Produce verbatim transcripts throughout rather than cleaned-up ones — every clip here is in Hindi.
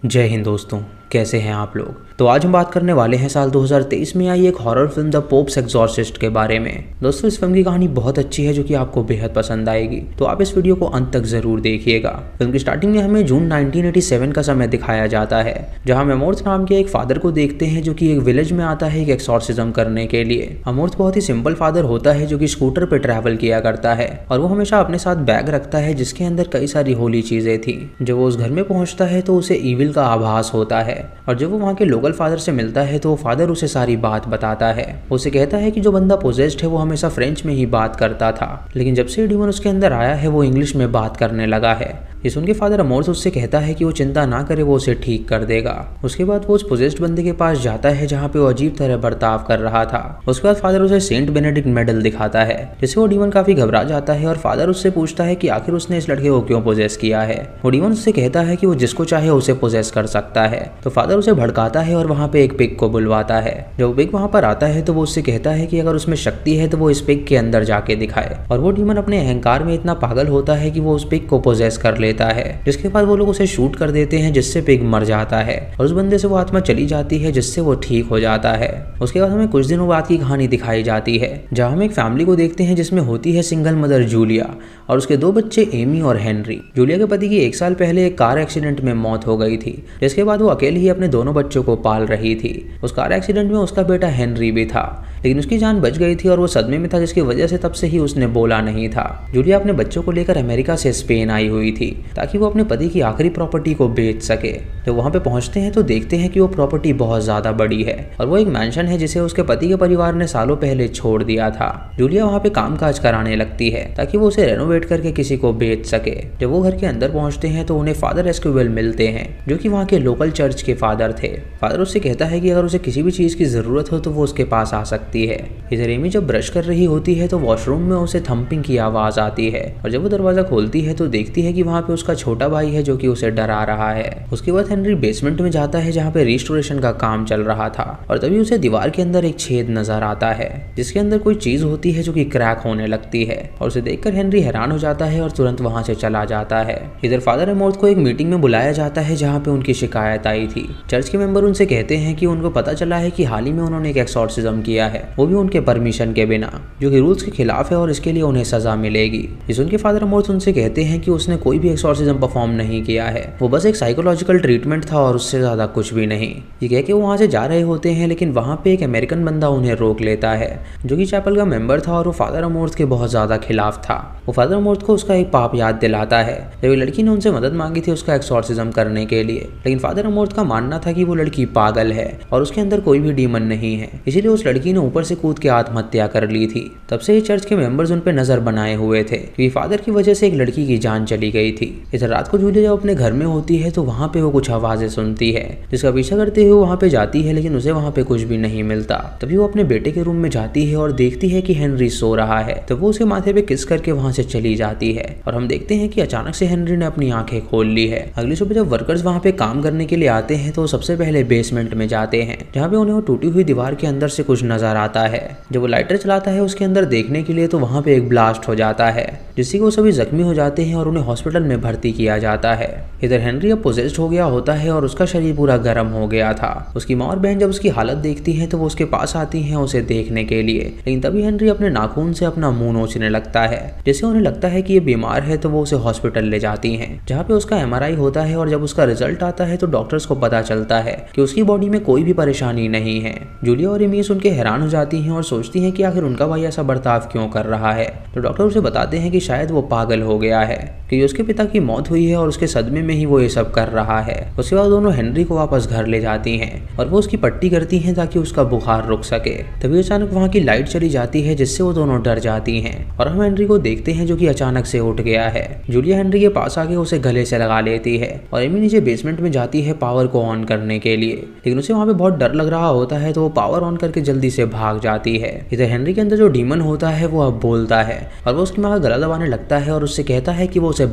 जय हिंद दोस्तों, कैसे हैं आप लोग। तो आज हम बात करने वाले हैं साल दो हज़ार तेईस में आई एक horror film The Pope's Exorcist के बारे में। दोस्तों, इस फिल्म की कहानी बहुत अच्छी है जो कि आपको बेहद पसंद आएगी, तो आप इस वीडियो को अंत तक जरूर देखिएगा। फिल्म की स्टार्टिंग में हमें जून नाइनटीन एटी सेवन का समय दिखाया जाता है, जहाँ हम अमूर्त नाम के एक फादर को देखते हैं जो कि एक विलेज में आता है एक एक्सॉर्सिज्म करने के लिए। अमूर्त बहुत ही सिंपल फादर होता है जो कि स्कूटर पे ट्रैवल किया करता है और वो हमेशा अपने साथ बैग रखता है जिसके अंदर कई सारी होली चीजें थी। जब वो उस घर में पहुंचता है तो उसे ईविल का आभास होता है और जब वो वहाँ के लोकल फादर से मिलता है तो फादर उसे सारी बात बताता है। उसे कहता है कि जो बंदा पोजेस्ड है वो हमेशा फ्रेंच में ही बात करता था, लेकिन जब से डीमन उसके अंदर आया है वो इंग्लिश में बात करने लगा है। ये सुन के फादर अमोर्थ उससे कहता है कि वो चिंता ना करे, वो उसे ठीक कर देगा। उसके बाद वो उस पोजेस्ड बंदे के पास जाता है जहाँ पे वो अजीब तरह बर्ताव कर रहा था। उसके बाद फादर उसे सेंट बेनेडिक्ट मेडल दिखाता है, जिससे वो डीमन काफी घबरा जाता है और फादर उससे पूछता है कि आखिर उसने इस लड़के को क्यों पोजेस किया है। वो डीमन उससे कहता है कि वो जिसको चाहे उसे पोजेस कर सकता है। तो फादर उसे भड़काता है और वहाँ पे एक पिग को बुलवाता है। जब पिग वहाँ पर आता है तो वो उससे कहता है कि अगर उसमें शक्ति है तो वो इस पिग के अंदर जाके दिखाए। और वो डीमन अपने अहंकार में इतना पागल होता है कि वो उस पिग को पोजेस कर लेता है, जिसके बाद वो लोग उसे शूट कर देते हैं जिससे पिग मर जाता है और उस बंदे से वो आत्मा चली जाती है जिससे वो ठीक हो जाता है। उसके बाद हमें कुछ दिनों बाद की कहानी दिखाई जाती है, जहाँ हम एक फैमिली को देखते हैं जिसमें होती है सिंगल मदर जूलिया और उसके दो बच्चे एमी और हेनरी। जूलिया के पति की एक साल पहले एक कार एक्सीडेंट में मौत हो गई थी, जिसके बाद वो अकेले ही अपने दोनों बच्चों को पाल रही थी। उस कार एक्सीडेंट में उसका बेटा हेनरी भी था, लेकिन उसकी जान बच गई थी और वो सदमे में था, जिसकी वजह से तब से ही उसने बोला नहीं था। जूलिया अपने बच्चों को लेकर अमेरिका से स्पेन आई हुई थी ताकि वो अपने पति की आखिरी प्रॉपर्टी को बेच सके। जब वहां पे पहुंचते हैं तो देखते हैं कि वो प्रॉपर्टी बहुत ज्यादा बड़ी है और वो एक मैंशन है जिसे उसके पति के परिवार ने सालों पहले छोड़ दिया था। जूलिया वहां पे कामकाज कराने लगती है ताकि वो उसे रेनोवेट करके किसी को बेच सके। जब वो घर के अंदर पहुंचते हैं तो उन्हें फादर एस्क्विवेल मिलते हैं जो कि वहाँ के लोकल चर्च के फादर थे। फादर उससे कहता है कि अगर उसे किसी भी चीज की जरूरत हो तो वो उसके पास आ सकती है। इधर एमी जब ब्रश कर रही होती है तो वॉशरूम में उसे थम्पिंग की आवाज आती है और जब वो दरवाजा खोलती है तो देखती है कि वहाँ पे उसका छोटा भाई है जो कि उसे डरा रहा है। उसके बाद हेनरी बेसमेंट में जाता है जहाँ पे रिस्टोरेशन का काम चल रहा था और तभी उसे दीवार के अंदर एक छेद नजर आता है जिसके अंदर कोई चीज होती है जो कि क्रैक होने लगती है और उसे देखकर हेनरी हैरान हो जाता है और तुरंत वहां से चला जाता है। इधर फादर अमोर्थ को एक मीटिंग में बुलाया जाता है जहाँ पे उनकी शिकायत आई थी। चर्च के मेंबर उनसे कहते हैं कि उनको पता चला है कि हाल ही में उन्होंने एक एक्सॉर्सिज्म किया है, वो भी उनके परमिशन के बिना, जो कि रूल्स के खिलाफ है और इसके लिए उन्हें सजा मिलेगी। इस उनके फादर अमोर्थ उनसे कहते हैं कि उसने कोई भी एक्सॉर्सिज्म परफॉर्म नहीं किया है, वो बस एक साइकोलॉजिकल ट्रीटमेंट था और उससे ज्यादा कुछ भी नहीं। ये कह के वो वहां से जा रहे होते हैं, लेकिन वहां पे एक अमेरिकन बंदा उन्हें रोक लेता है जो कि चैपल का मेंबर था और वो फादर अमोर्थ के बहुत ज्यादा खिलाफ था। वो फादर अमोर्थ को उसका एक पाप याद दिलाता है जब एक लड़की ने उनसे मदद मांगी थी उसका एक्सॉर्सिज्म करने के लिए, लेकिन फादर अमोर्थ का मानना था कि वो लड़की पागल है और उसके अंदर कोई भी डीमन नहीं है, इसीलिए उस लड़की ने ऊपर से कूद के आत्महत्या कर ली थी। तब से ही चर्च के मेंबर्स उन पे नजर बनाए हुए थे क्योंकि फादर की वजह से एक लड़की की जान चली गई थी। इधर रात को जूलिया जब अपने घर में होती है तो वहाँ पे वो कुछ आवाजें सुनती है जिसका पीछा करते हुए वहाँ पे जाती है, लेकिन उसे वहाँ पे कुछ भी नहीं मिलता। तभी वो अपने बेटे के रूम में जाती है और देखती है कि हेनरी सो रहा है, तो वो उसके माथे पे किस करके वहाँ से चली जाती है और हम देखते हैं कि अचानक से हेनरी ने अपनी आंखें खोल ली है। अगली सुबह जब वर्कर्स वहाँ पे काम करने के लिए आते हैं तो सबसे पहले बेसमेंट में जाते हैं जहाँ पे उन्हें वो टूटी हुई दीवार के अंदर से कुछ नजर आता है। जब वो लाइटर चलाता है उसके अंदर देखने के लिए तो वहाँ पे एक ब्लास्ट हो जाता है जिससे वो सभी जख्मी हो जाते हैं और उन्हें हॉस्पिटल में भर्ती किया जाता है। इधर हेनरी अब पोजेस्ड हो गया होता है और उसका शरीर पूरा गर्म हो गया था। उसकी माँ और बहन जब उसकी हालत देखती हैं तो वो उसके पास आती हैं उसे देखने के लिए, लेकिन तभी हेनरी अपने नाखून से अपना मुंह नोचने लगता है जिससे उन्हें लगता है कि ये बीमार है, तो वो उसे हॉस्पिटल ले जाती हैं जहाँ पे उसका एम आर आई होता है और जब उसका रिजल्ट आता है तो डॉक्टर्स को पता चलता है कि उसकी बॉडी में कोई भी परेशानी नहीं है। जूलिया और एमी सुन के हैरान हो जाती हैं और सोचती हैं कि आखिर उनका भाई ऐसा बर्ताव क्यों कर रहा है। तो डॉक्टर उसे बताते हैं कि शायद वो पागल हो गया है कि उसके पिता की मौत हुई है और उसके सदमे में ही वो ये सब कर रहा है। उसके बाद दोनों हेनरी को वापस घर ले जाती हैं और वो उसकी पट्टी करती हैं ताकि उसका बुखार रुक सके। तभी अचानक वहाँ की लाइट चली जाती है जिससे वो दोनों डर जाती हैं और हम हेनरी को देखते हैं जो कि अचानक से उठ गया है। जूलिया हेनरी के पास आके उसे गले से लगा लेती है और एमी नीचे बेसमेंट में जाती है पावर को ऑन करने के लिए, लेकिन उसे वहाँ पे बहुत डर लग रहा होता है तो वो पावर ऑन करके जल्दी से भाग जाती है। इधर हेनरी के अंदर जो डीमन होता है वो अब बोलता है और वो उसकी माँ का गला दबाने लगता है और उससे कहता है कि वो उसे ब्रेस्ट फीड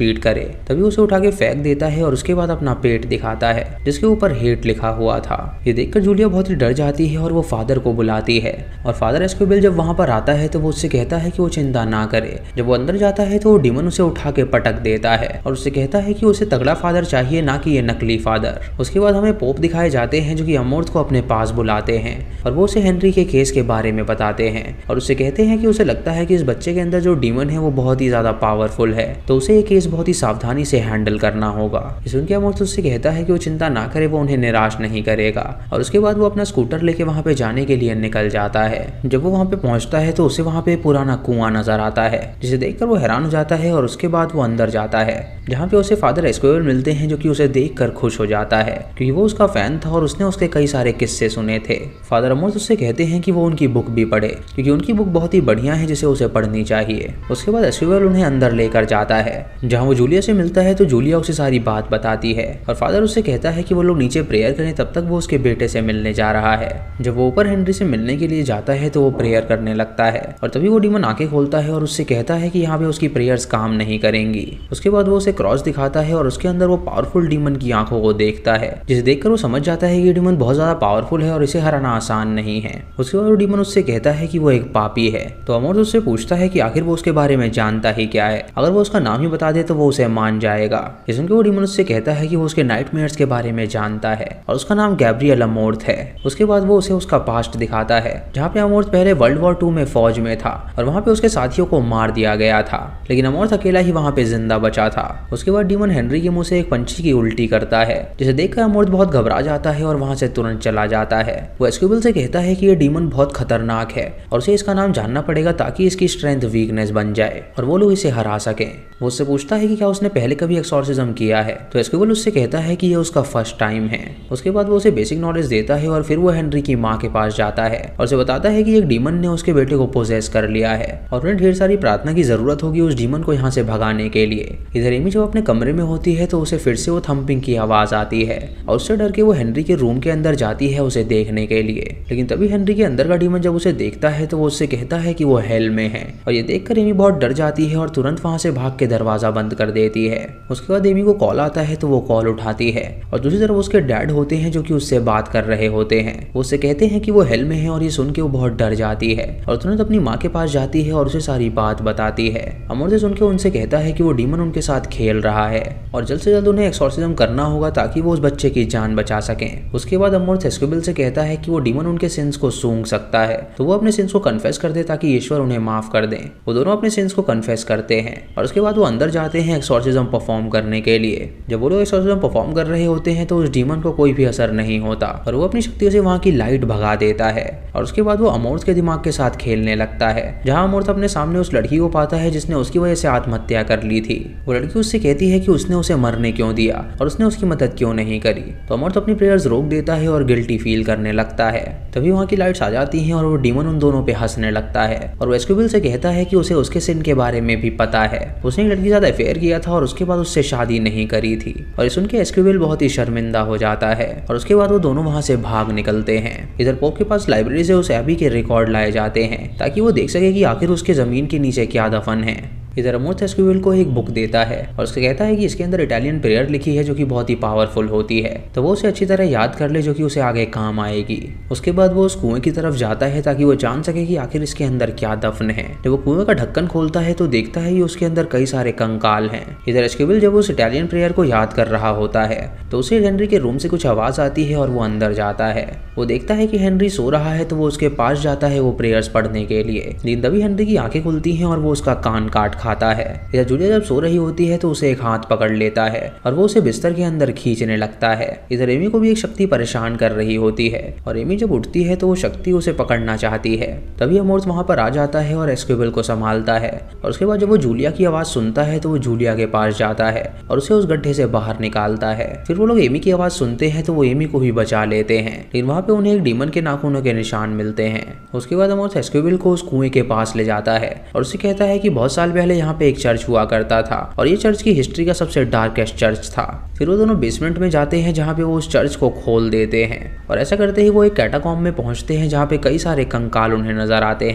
चीट करे। तभी उसे उठा के फेंक देता है और उसके बाद अपना पेट दिखाता है जिसके ऊपर हेट लिखा हुआ था। ये देखकर जूलिया बहुत ही डर जाती है और वो फादर को बुलाती है और फादर एस्कोबिल जब वहां पर आता है तो वो उससे कहता है कि वो चिंता ना करे। जब वो अंदर जाता है तो वो डीमन उसे उठा के पटक देता है और उससे कहता है कि उसे तगड़ा फादर चाहिए, ना कि ये नकली फादर। उसके बाद हमें पोप दिखाए जाते हैं जो कि अमोर्थ को अपने पास बुलाते हैं और वो उसे हेनरी के केस के बारे में बताते हैं और उससे कहते हैं कि उसे लगता है कि इस बच्चे के अंदर जो डीमन है वो बहुत ही ज्यादा पावरफुल है, तो उसे ये केस बहुत ही सावधानी से हैंडल करना होगा। सुनकर अमोर्थ उससे कहता है कि वो चिंता ना करे, वो उन्हें निराश नहीं करेगा। और उसके बाद वो अपना स्कूटर लेके वहां पे जाने के लिए निकल जाता है। जब वो वहां पे पहुंचता है तो उसे वहां पे पुराना कुआं नजर आता है जिसे देखकर वो हैरान हो जाता है और उसके बाद वो अंदर जाता है जहाँ पे उसे फादर एस्कोबिल मिलते हैं जो कि उसे देखकर खुश हो जाता है क्योंकि वो उसका फैन था और उसने उसके कई सारे किस्से सुने थे। फादर अमोर्थ उससे कहते हैं कि वो उनकी बुक भी पढ़े क्योंकि उनकी बुक बहुत ही बढ़िया है जिसे उसे पढ़नी चाहिए। उसके बाद एस्कोबिल उन्हें अंदर लेकर जाता है जहाँ वो जूलिया से मिलता है तो जूलिया उसे सारी बात बताती है और फादर उससे कहता है कि वो लोग नीचे प्रेयर करें, तब तक वो उसके बेटे से मिलने जा रहा है। जब वो ऊपर हेनरी से मिलने के लिए जाता है तो वो प्रेयर करने लगता है और तभी वो डीमन आंखें खोलता है और उससे कहता है कि यहाँ पे उसकी प्रेयर्स काम नहीं करेंगी। उसके बाद वो उसे क्रॉस दिखाता है और उसके अंदर वो पावरफुल डीमन की आंखों को देखता है जिसे देखकर वो समझ जाता है कि ये डीमन बहुत ज्यादा पावरफुल है और इसे हराना आसान नहीं है। उसके बाद वो डीमन उससे कहता है कि वो एक पापी है। तो अमोर्थ उससे पूछता है कि आखिर वो उसके बारे में जानता ही क्या है, अगर वो उसका नाम ही बता दे तो वो उसे मान जाएगा। ये सुनकर वो डीमन उससे कहता है कि वो उसके नाइटमेयर्स के बारे में जानता है और उसका नाम गैब्रियल अमोर्थ है। उसके बाद वो उसे उसका पास्ट दिखाता है जहाँ पे अमोर्थ पहले वर्ल्ड वॉर टू में फौज में था और वहाँ पे उसके साथियों को मार दिया गया था, लेकिन अमोर्थ अकेला ही वहाँ पे जिंदा बचा था। उसके बाद डीमन हेनरी के मुंह से एक पंछी की उल्टी करता है जिसे देखकर अमोर्थ बहुत घबरा जाता है और वहाँ से तुरंत चला जाता है। वो एस्कोबिल से कहता है कि ये डीमन बहुत खतरनाक है और उसे इसका नाम जानना पड़ेगा ताकि इसकी स्ट्रेंथ वीकनेस बन जाए और वो लोग इसे हरा सके। वो उससे पूछता है कि क्या उसने पहले कभी एक्सॉर्सिज्म किया है, तो एस्कोबिल उससे कहता है कि ये उसका फर्स्ट टाइम है। उसके बाद वो उसे बेसिक नॉलेज देता है और फिर वो हेनरी की माँ के पास जाता है और उसे बताता है कि एक डीमन ने उसके बेटे को पोजेस कर लिया है और उन्हें ढेर सारी प्रार्थना की जरूरत होगी उस डीमन को यहाँ से भगाने के लिए। इधर एमी जब अपने कमरे में होती है तो उसे फिर से वो थम्पिंग की आवाज आती है और उससे डर के वो हेनरी के रूम के अंदर जाती है उसे देखने के लिए, लेकिन तभी हेनरी के अंदर का डीमन जब उसे देखता है तो वो उससे कहता है कि वो हेल में है और ये देखकर एमी बहुत डर जाती है और तुरंत वहां से भाग के दरवाजा बंद कर देती है। उसके बाद एमी को कॉल आता है तो वो कॉल उठाती है और दूसरी तरफ उसके डैड होते हैं जो कि उससे बात कर रहे होते हैं। वो उससे कहते हैं कि वो हेल में है और ये सुन के वो बहुत डर जाती है और तुरंत अपनी माँ के पास जाती है और उसे सारी बात बताती है। अमोर्थ सुन के उनसे कहता है कि वो डीमन उनके साथ खेल रहा है और जल्द से जल्द उन्हें एक्सॉर्सिज्म करना होगा ताकि वो उस बच्चे की जान बचा सकें। उसके बाद अमोर्थ एस्कोबिल से कहता है कि वो डीमन उनके सिंस को सूंघ सकता है, तो वो अपने सिंस को कन्फेस कर दे ताकि ईश्वर उन्हें माफ कर दें। वो दोनों अपने सिंस को कन्फेस करते हैं और उसके बाद वो अंदर जाते हैं एक्सॉर्सिज्म परफॉर्म करने के लिए। जब वो लोग एक्सॉर्सिज्म परफॉर्म कर रहे होते हैं तो उस डीमन को कोई भी असर नहीं होता और वो अपनी शक्तियों से वहाँ की लाइट भगा देता है और उसके बाद वो अमोर्थ के दिमाग के साथ खेलने लगता है जहाँ अमोर्थ अपने सामने उस लड़की को पाता है जिसने उसकी वजह से आत्महत्या कर ली थी। वो लड़की उससे कहती है कि उसने उसे मरने क्यों दिया और उसने उसकी मदद क्यों नहीं करी। तो अमोर्थ अपनी प्रेयर्स रोक देता है और गिल्टी फील करने लगता है। तभी वहाँ की लाइट्स आ जाती हैं और वो डीमन उन दोनों पे हंसने लगता है और वो एस्कोबिल से कहता है कि उसे उसके सिन के बारे में भी पता है, उसने एक लड़की के साथ अफेयर किया था और उसके बाद उससे शादी नहीं करी थी। और सुन के एस्कोबिल बहुत ही शर्मिंदा हो जाता है और उसके बाद वो दोनों वहाँ से भाग निकलते हैं। इधर पोप के पास लाइब्रेरी से उस एबी के रिकॉर्ड लाए जाते हैं ताकि वो देख सके कि आखिर उसके जमीन के नीचे क्या दफन है। इधर अमोर्थ एस्कोबिल को एक बुक देता है और उससे कहता है कि इसके अंदर इटालियन प्रेयर लिखी है जो कि बहुत ही पावरफुल होती है, तो वो उसे अच्छी तरह याद कर ले जो कि उसे आगे काम आएगी। उसके बाद वो उस कुएं की तरफ जाता है ताकि वो जान सके कि आखिर इसके अंदर क्या दफन है। जब वो कुएं का ढक्कन खोलता है तो देखता है कि उसके अंदर कई सारे कंकाल हैं। इधर एस्कोबिल जब उस इटालियन प्रेयर को याद कर रहा होता है तो उसे हेनरी के रूम से कुछ आवाज आती है और वो अंदर जाता है। वो देखता है कि हेनरी सो रहा है तो वो उसके पास जाता है वो प्रेयर्स पढ़ने के लिए, लेकिन तभी हेनरी की आंखें खुलती हैं और वो उसका कान काट खाता है। इधर जूलिया जब सो रही होती है तो उसे एक हाथ पकड़ लेता है और वो उसे बिस्तर के अंदर खींचने लगता है। इधर एमी को भी एक शक्ति परेशान कर रही होती है और एमी जब उठती है तो वो शक्ति उसे पकड़ना चाहती है। तभी अमोर्थ वहां पर आ जाता है और एस्कोबिल को संभालता है और उसके बाद जब वो जूलिया की आवाज सुनता है तो वो जूलिया के पास जाता है और उसे उस गड्ढे से बाहर निकालता है। फिर वो लोग एमी की आवाज सुनते हैं तो वो एमी को भी बचा लेते हैं, लेकिन वहां पे उन्हें एक डीमन के नाखूनों के निशान मिलते हैं। उसके बाद अमोर्थ एस्कोबिल को उस कुएं के पास ले जाता है और उसे कहता है कि बहुत साल पहले यहाँ पे एक चर्च हुआ करता था और ये चर्च की हिस्ट्री का सबसे डार्केस्ट चर्च था। फिर वो दोनों बेसमेंट में जाते हैं जहाँ पे वो उस चर्च को खोल देते हैं और ऐसा करते ही वो एक कैटाकॉम्ब में पहुंचते हैं जहाँ पे कई सारे कंकाल उन्हें नजर आते हैं।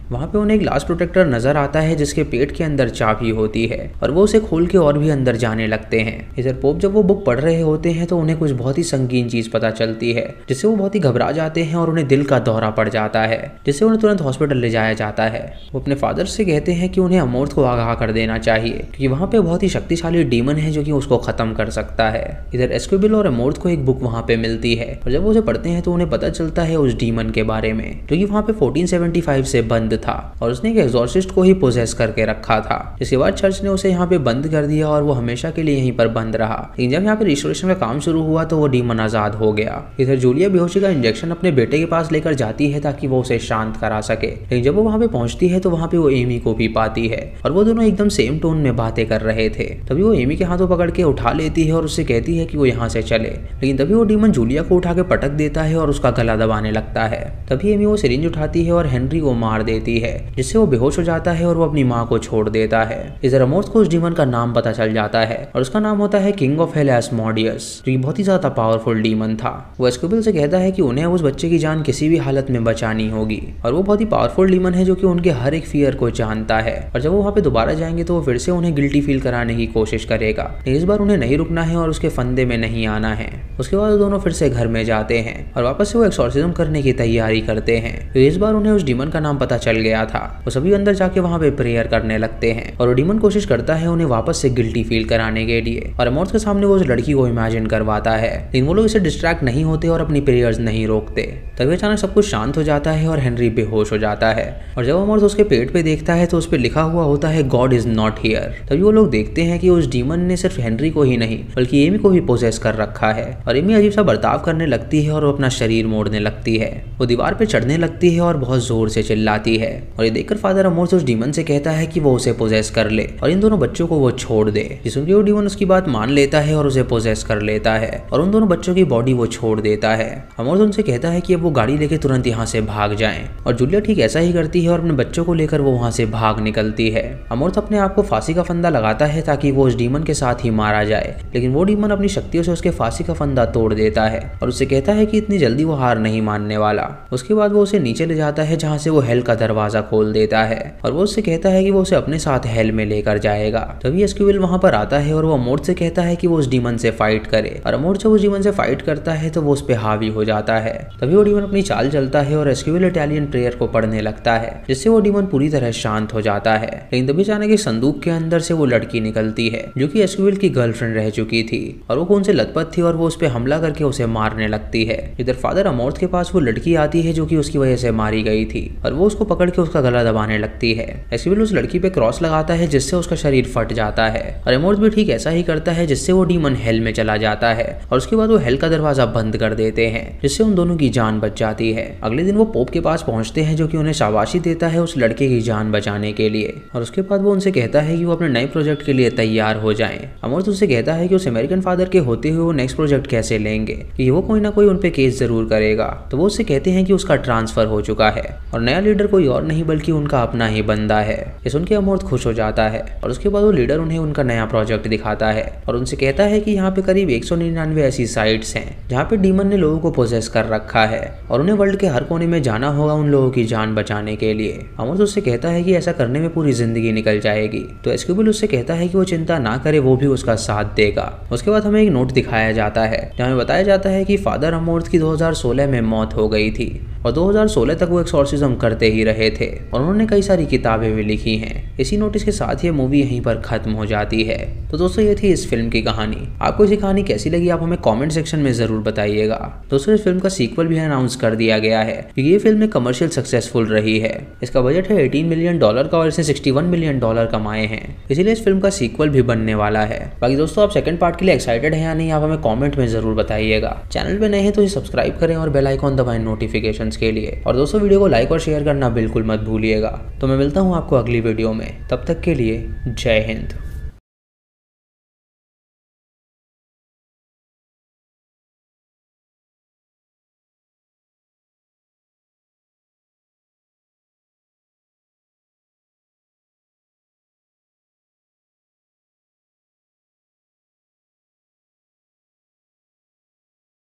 वहाँ पे उन्हें एक लास्ट प्रोटेक्टर नजर आता है जिसके पेट के अंदर चाबी होती है और वो उसे खोल के और भी अंदर जाने लगते हैं। इधर पोप जब वो बुक पढ़ रहे होते हैं तो उन्हें कुछ बहुत ही संगीन चीज पता चलती है जिससे वो बहुत ही घबरा जाते हैं और उन्हें दिल का दौरा पड़ जाता है, जिससे उन्हें तुरंत हॉस्पिटल ले जाया जाता है। वो अपने फादर से कहते हैं कि उन्हें अमोर्थ को आगाह कर देना चाहिए क्योंकि वहाँ पे बहुत ही शक्तिशाली डीमन है जो कि उसको खत्म कर सकता है। इधर एस्क्विबिल और अमोर्थ को एक बुक वहाँ पे मिलती है और जब वो उसे पढ़ते हैं तो उन्हें पता चलता है उस डीमन के बारे में जो कि वहाँ पे फोर्टीन सेवेंटी फाइव से बंद था और उसने एक एग्जॉर्सिस्ट को ही पोजेस करके रखा था। इसके बाद चर्च ने उसे यहाँ पे बंद कर दिया और वो हमेशा के लिए यहीं पर बंद रहा। लेकिन जब यहाँ पे रिस्टोरेशन का काम शुरू हुआ तो वो डीमन आजाद हो गया। इधर जूलिया बेहोशी का इंजेक्शन अपने बेटे के पास लेकर जाती है ताकि वो उसे शांत करा सके, लेकिन जब वो वहाँ पे पहुंचती है तो वहाँ पे वो एमी को भी पाती है और वो दोनों एकदम सेम टोन में बातें कर रहे थे। तभी वो एमी के हाथों पकड़ के उठा लेती है और उससे कहती है कि वो यहाँ से चले, लेकिन तभी वो डीमन जूलिया को उठा के पटक देता है और उसका गला दबाने लगता है। तभी एमी वो सिरिंज उठाती है और हेनरी को मार देती है जिससे वो बेहोश हो जाता है और वो अपनी माँ को छोड़ देता है। इधर अमोर्थ को उस डीमन का नाम पता चल जाता है और उसका नाम होता है किंग ऑफ हेल एस्मोडियस, जो कि बहुत ही ज्यादा पावरफुल डीमन था। वो एस्क्विबिल से कहता है कि उन्हें उस बच्चे की जान किसी भी हालत में बचानी होगी और वो बहुत ही पावरफुल डीमन है जो कि उनके हर एक फियर को जानता है और जब वो वहाँ पे दोबारा जाएंगे तो वो फिर से उन्हें गिल्टी फील कराने की कोशिश करेगा, लेकिन इस बार उन्हें नहीं रुकना है और उसके फंदे में नहीं आना है। उसके बाद वो दोनों फिर से घर में जाते हैं और वापस से वो एक्सॉर्सिज्म करने की तैयारी करते हैं। तो इस बार उन्हें उस डीमन का नाम पता चल गया था। वो सभी अंदर जाके वहाँ पे प्रेयर करने लगते हैं और वो डीमन कोशिश करता है उन्हें वापस से गिल्टी फील कराने के लिए और अमोर्थ के सामने वो उस लड़की को इमेजिन करवाता है, लेकिन वो लोग इसे डिस्ट्रैक्ट नहीं होते और अपनी प्रेयर्स नहीं रोकते। तभी अचानक सब कुछ शांत हो जाता है और हेनरी बेहोश हो जाता है और जब अमोर्थ उसके पेट पे देखता है तो उस पे लिखा हुआ होता है गॉड इज नॉट हियर। तभी वो लोग देखते हैं कि उस डीमन ने सिर्फ हेनरी को ही नहीं बल्कि एमी को भी पोजेस कर रखा है और एमी अजीब सा बर्ताव करने लगती है और वो अपना शरीर मोड़ने लगती है। वो दीवार पे चढ़ने लगती है और बहुत जोर से चिल्लाती है और ये देखकर फादर अमोर्थ उस डीमन से कहता है कि वो उसे पोजेस कर ले और इन दोनों बच्चों को वो छोड़ दे। जिसमें वो डीमन उसकी बात मान लेता है और उसे पोजेस कर लेता है और उन दोनों बच्चों की बॉडी वो छोड़ देता है। अमोर्थ उनसे कहता है कि अब वो गाड़ी लेके तुरंत यहाँ से भाग जाएं और जूलिया ठीक ऐसा ही करती है और अपने बच्चों को लेकर वो वहाँ से भाग निकलती है। अमोर्थ अपने आप को फांसी का फंदा लगाता है ताकि वो उस डीमन के साथ ही मारा जाए, लेकिन वो डीमन अपनी शक्तियों से उसके फांसी का फंदा तोड़ देता है और उससे कहता है कि इतनी जल्दी वो हार नहीं मानने वाला। उसके बाद वो उसे नीचे ले जाता है जहाँ से वो हेल का दरवाजा खोल देता है और वो उससे कहता है कि वो उसे अपने साथ हेल में लेकर जाएगा। तभी एस्क्विबिल वहाँ पर आता है और वो अमोर्थ से कहता है कि वो उस डीमन से फाइट करे और अमोर्थ जब उस डीमन से फाइट करता है तो वो उस पे हावी हो जाता है। तभी वो डीमन अपनी चाल चलता है और एस्क्विबिल इटालियन प्रेयर को पढ़ने लगता है जिससे वो डीमन पूरी तरह शांत हो जाता है। लेकिन तभी अचानक एक संदूक के अंदर से वो लड़की निकलती है जो कि एस्क्विबिल की गर्लफ्रेंड रह चुकी थी और वो खून से लथपथ थी और वो उस पे हमला करके उसे मारने लगती है। इधर फादर अमोर्थ के पास वो लड़की आती है जो कि उसकी वजह से मारी गई थी और वो उसको पकड़ के उसका गला दबाने लगती है। एस्क्विबिल उस लड़की पे क्रॉस लगाता है जिससे उसका शरीर फट जाता है और अमोर्थ भी ठीक ऐसा ही करता है जिससे वो डीमन हेल में चला जाता है और उसके बाद वो हेल का दरवाजा बंद कर देते हैं जिससे उन दोनों की जान बच जाती है। अगले दिन वो पोप के पास पहुंचते हैं जो कि उन्हें शाबाशी देता है उस लड़के की जान बचाने के लिए और उसके बाद वो उनसे कहता है कि वो अपने नए प्रोजेक्ट के लिए तैयार हो जाएं। अमोर्थ उससे कहता है कि उस अमेरिकन फादर के होते हुए वो नेक्स्ट प्रोजेक्ट कैसे लेंगे कि वो कोई ना कोई उन पे केस जरूर करेगा। तो वो उससे कहते हैं कि उसका ट्रांसफर हो चुका है और नया लीडर कोई और नहीं बल्कि उनका अपना ही बंदा है। ये सुन के अमोर्थ खुश हो जाता है और उसके बाद वो लीडर उन्हें उनका नया प्रोजेक्ट दिखाता है और उनसे कहता है कि यहाँ पे करीब एक सौ निन्यानवे ऐसी साइट्स हैं जहाँ पे डीमन ने लोगों को पोजेस कर रखा है और उन्हें वर्ल्ड के हर कोने में जाना होगा उन लोगों की जान बचाने के लिए। अमोर्थ उससे कहता है कि ऐसा करने में पूरी जिंदगी निकल जाएगी। तो एस्क्विबिल उससे कहता है कि वो चिंता ना करे, वो भी उसका साथ देगा। उसके बाद हमें एक नोट दिखाया जाता है जहाँ बताया जाता है कि फादर अमोर्थ की दो हज़ार सोलह में मौत हो गई थी और दो हज़ार सोलह तक वो एक्सॉर्सिज्म करते ही रहे थे और उन्होंने कई सारी किताबें भी लिखी हैं। इसी नोटिस के साथ ये मूवी यहीं पर खत्म हो जाती है। तो दोस्तों ये थी इस फिल्म की कहानी। आपको इस कहानी कैसी लगी आप हमें कमेंट सेक्शन में जरूर बताइएगा। दोस्तों इस फिल्म का सीक्वल भी अनाउंस कर दिया गया है क्योंकि ये फिल्म एक कमर्शियल सक्सेसफुल रही है। इसका बजट है अठारह मिलियन डॉलर का और इसने इकसठ मिलियन डॉलर कमाए हैं, इसीलिए इस फिल्म का सीक्वल भी बनने वाला है। बाकी दोस्तों आप सेकंड पार्ट के लिए एक्साइटेड हैं या नहीं आप हमें कॉमेंट में जरूर बताइएगा। चैनल पे नए हैं तो सब्सक्राइब करें और बेल आइकॉन दबाएं नोटिफिकेशंस के लिए। और दोस्तों वीडियो को लाइक और शेयर करना बिल्कुल मत भूलिएगा। तो मैं मिलता हूँ आपको अगली वीडियो में, तब तक के लिए जय हिंद।